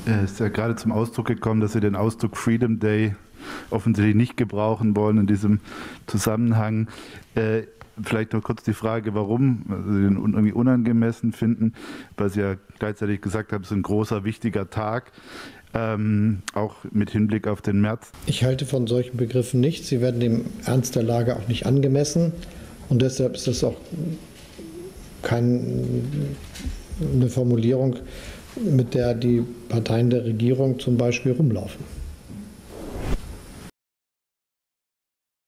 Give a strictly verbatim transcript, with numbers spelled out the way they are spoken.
Es ist ja gerade zum Ausdruck gekommen, dass Sie den Ausdruck Freedom Day offensichtlich nicht gebrauchen wollen in diesem Zusammenhang. Äh, vielleicht noch kurz die Frage, warum Sie den irgendwie unangemessen finden, weil Sie ja gleichzeitig gesagt haben, es ist ein großer, wichtiger Tag, ähm, auch mit Hinblick auf den März. Ich halte von solchen Begriffen nichts. Sie werden dem Ernst der Lage auch nicht angemessen. Und deshalb ist es auch keine Formulierung, mit der die Parteien der Regierung zum Beispiel rumlaufen.